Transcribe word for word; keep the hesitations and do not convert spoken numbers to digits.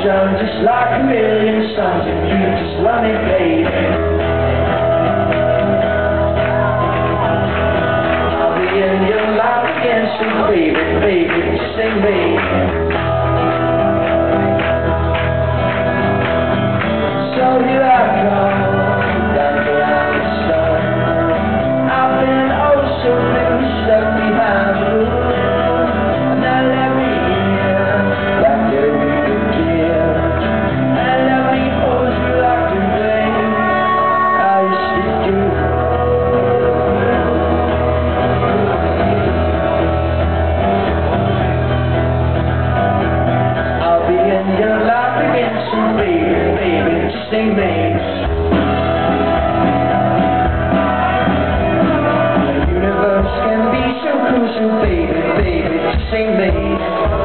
shone just like a million suns, and you just love me, baby. I'll be in your life again, sweet baby, baby, just sing baby. So here I come, down around the sun. I've been oh so blue, stuck behind the roof, and now let me in, like every begin, and let me hold you like the way I used to do. I'll be in your life again soon, baby, baby, just sing me. Can be so crucial, baby, baby, just sing me.